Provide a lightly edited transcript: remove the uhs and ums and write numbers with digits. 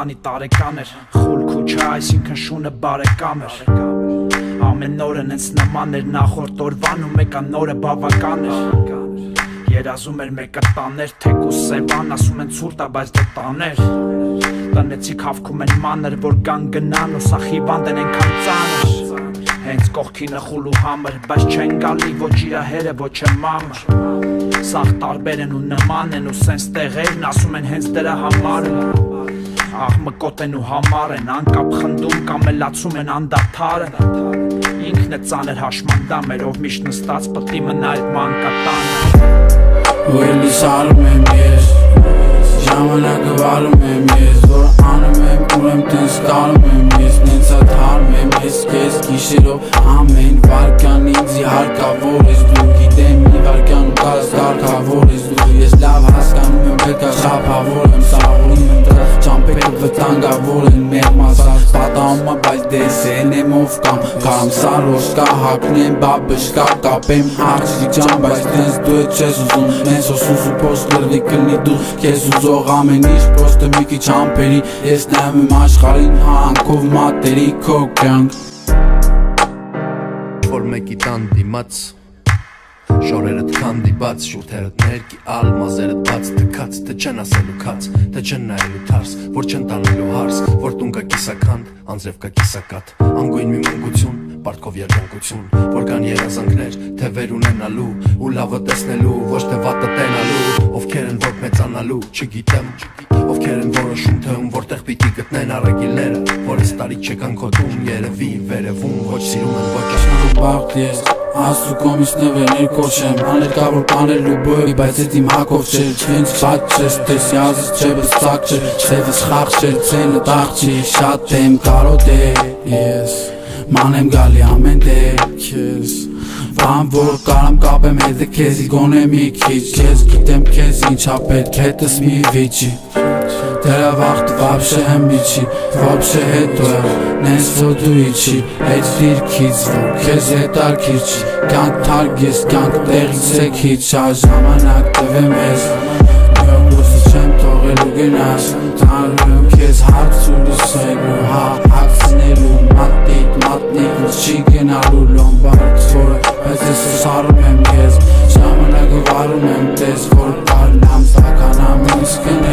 քանի տարեկան էր խուլ քուչա այսինքն շունը բարեկամ էր ամեն օրը նենց նման էր նախորդ օրվան ու մեկը նորը բավական էր երազում էր մեկը տաներ թեկուս սևան ասում են ցուրտ է բայց դե տաներ տնեցիք հավքում են մանր որ կան գնան ու սա խիվանդ են ենքան ծանր հենց կողքինը խուլ ու համր բայց չեն գալի ոչ իրահերը ոչ մամր սաղ տարբեր են ու նման են ու սենց տեղերն ասում են հենց դրա համար աղմկոտ են ու համար են անկապ խնդում կամ էլ ացում են անդադար ինքն է ծանր հաշմանդամ էր ով միշտ նստած պտի մնա այդ մանկատանը ու էլի սարում եմ ես ժամանակը վարում եմ ես որ անում եմ ուրեմ տենց կարում եմ ես նենց այդ հարում եմ ես կեզ գիշերով ամեն վարկան ինձի հարկավոր ես դու գիտեմ մի վարկան ու կազ դարքավոր ես դու ես լավ հասկանում եմ բերկա շապավոր եմ սաղորում եմ դրա ճամպերը վտանգավոր են մեր մասած պատահում է բայց դեսեն եմ ով կամ կամ սարոշ կա հակնեմ բաբշկա կապեմ աղջի ջան բայց տենց դու է չես ուզում նենց ոսուս ու պոստ լրվի կլնի դու կեզ ուզող ամեն ինչ պրոստը մի քիչ ամպերի ես նայում եմ աշխարհին հանքով մատերի քո կյանք որ մեկի տան դիմաց Շորերդ քանդիբաց, շուրթերդ ներքի ալ, մազերդ բաց, թքած, թե չեն ասելու քաց, թե չեն նայելու թարս, որ չեն տանելու հարս, որ տուն կա կիսաքանդ, անձրև կա կիսակատ, անգույն մի մանկություն, պարտքով երջանկություն, որ կան երազանքներ, թե վեր ունենալու, ու լավը տեսնելու, ոչ թե վատը տենալու, ովքեր են որ մեծանալու, չգիտեմ, ովքեր են որոշում թե ում որտեղ պիտի գտնեն առագիլները, որ այս տարի չեկան քոտում, երևի վերևում, ոչ սիրում են, ոչ ասում բաղթ ես Աստու կոմիսնվերներ կոշեմ Աներկավոր պանել ու բոյի բայց էտ իմ հակով չեր Չենց բաց չես տես յազս չեբս ծակ չեր Չևս խաղ չեր ծենը տաղ չի Շատ եմ կարոտ է ես Ման եմ գալի ամեն դեպք ես Վան որ կարամ կապեմ հետը քեզի գոնե մի քիչ Ես գիտեմ քեզ ինչա պետք հետս մի վիճի Դրա վաղթ վաբշե հմիչի Վաբշե հետո է նես ոդույիչի Այդ դիրքից որ քեզ հետարկիր չի Կյանք թարգ ես կյանք տեղից է քիչ Ժամանակ տվեմ ես Նյոմուսը չեմ թողելու գնաս Տանում եմ քեզ հարց ու լուսելու Հակցնելու մատնիկ որ չի գնալու լոմբարդ որը Բայց ես սարում եմ ես Ժամանակը վարում եմ տես որ բարնամ սականամ ինձ կնա